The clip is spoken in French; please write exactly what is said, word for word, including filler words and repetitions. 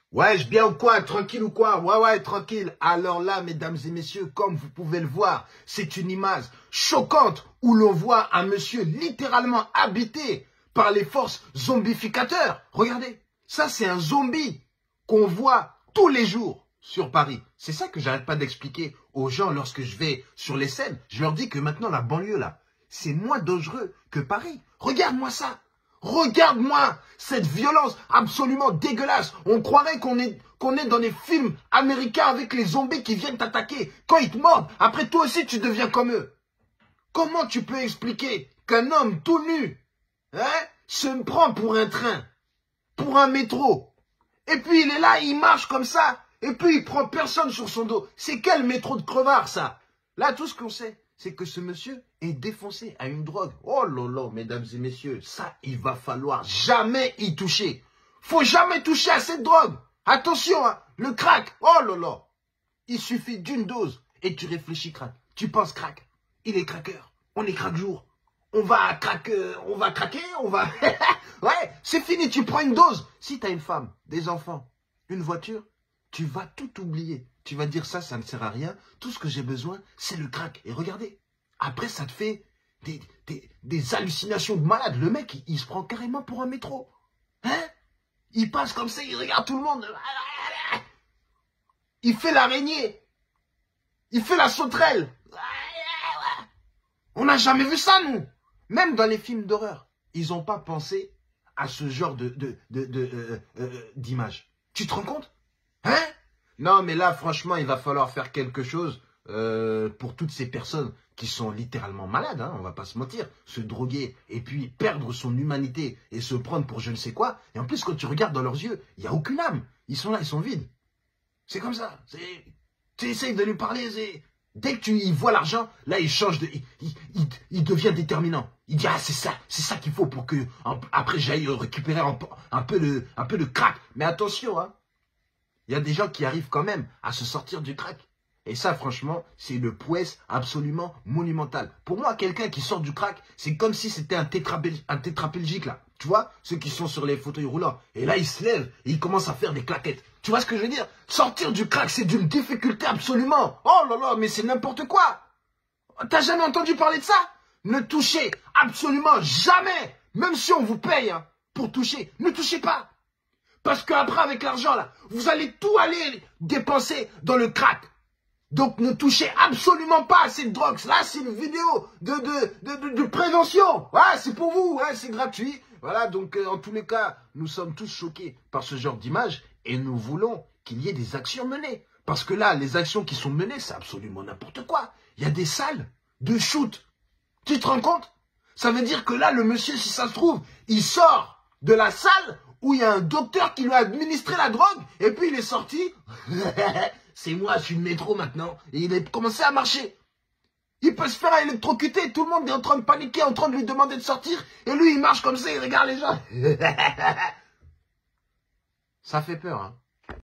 Ouais, je bien ou quoi? Tranquille ou quoi? Ouais, ouais, tranquille. Alors là, mesdames et messieurs, comme vous pouvez le voir, c'est une image choquante où l'on voit un monsieur littéralement habité par les forces zombificateurs. Regardez, ça c'est un zombie qu'on voit tous les jours sur Paris. C'est ça que j'arrête pas d'expliquer aux gens lorsque je vais sur les scènes. Je leur dis que maintenant la banlieue là, c'est moins dangereux que Paris. Regarde-moi ça. Regarde-moi cette violence absolument dégueulasse. On croirait qu'on est, qu'on est dans des films américains avec les zombies qui viennent t'attaquer. Quand ils te mordent, après toi aussi tu deviens comme eux. Comment tu peux expliquer qu'un homme tout nu hein, se prend pour un train, pour un métro, et puis il est là, il marche comme ça, et puis il prend personne sur son dos. C'est quel métro de crevard ça? Là, tout ce qu'on sait, c'est que ce monsieur est défoncé à une drogue. Oh là là, mesdames et messieurs, ça, il va falloir jamais y toucher. Faut jamais toucher à cette drogue. Attention, hein, le crack, oh là là. Il suffit d'une dose et tu réfléchis crack. Tu penses crack. Il est craqueur. On est crack jour. On va craquer, on va craquer, on va... ouais, c'est fini, tu prends une dose. Si tu as une femme, des enfants, une voiture, tu vas tout oublier. Tu vas dire ça, ça ne sert à rien. Tout ce que j'ai besoin, c'est le crack. Et regardez, après, ça te fait des, des, des hallucinations de malade. Le mec, il, il se prend carrément pour un métro. Hein? Il passe comme ça, il regarde tout le monde. Il fait l'araignée. Il fait la sauterelle. On n'a jamais vu ça, nous. Même dans les films d'horreur, ils n'ont pas pensé à ce genre de, de, de, de, euh, euh, d'image. Tu te rends compte? Hein? Non, mais là, franchement, il va falloir faire quelque chose euh, pour toutes ces personnes qui sont littéralement malades, hein, on va pas se mentir. Se droguer et puis perdre son humanité et se prendre pour je ne sais quoi. Et en plus, quand tu regardes dans leurs yeux, il n'y a aucune âme. Ils sont là, ils sont vides. C'est comme ça. Tu essayes de lui parler, c'est... Dès que tu y vois l'argent, là, il change de... Il, il, il, il devient déterminant. Il dit, ah, c'est ça, c'est ça qu'il faut pour que... En, après, j'aille récupérer un, un, peu le, un peu de crack. Mais attention, hein. Il y a des gens qui arrivent quand même à se sortir du crack. Et ça, franchement, c'est une prouesse absolument monumentale. Pour moi, quelqu'un qui sort du crack, c'est comme si c'était un, un tétraplégique, là. Tu vois, ceux qui sont sur les fauteuils roulants. Et là, ils se lèvent et ils commencent à faire des claquettes. Tu vois ce que je veux dire? Sortir du crack, c'est d'une difficulté absolument. Oh là là, mais c'est n'importe quoi. T'as jamais entendu parler de ça? Ne touchez absolument jamais. Même si on vous paye hein, pour toucher, ne touchez pas. Parce qu'après, avec l'argent, là, vous allez tout aller dépenser dans le crack. Donc, ne touchez absolument pas à cette drogue. Là, c'est une vidéo de, de, de, de, de prévention. Ouais, c'est pour vous, ouais, c'est gratuit. Voilà, donc, euh, en tous les cas, nous sommes tous choqués par ce genre d'image et nous voulons qu'il y ait des actions menées. Parce que là, les actions qui sont menées, c'est absolument n'importe quoi. Il y a des salles de shoot. Tu te rends compte? Ça veut dire que là, le monsieur, si ça se trouve, il sort de la salle où il y a un docteur qui lui a administré la drogue et puis il est sorti. C'est moi, je suis le métro maintenant. Et il a commencé à marcher. Il peut se faire électrocuter. Tout le monde est en train de paniquer, en train de lui demander de sortir. Et lui, il marche comme ça, il regarde les gens. Ça fait peur, hein.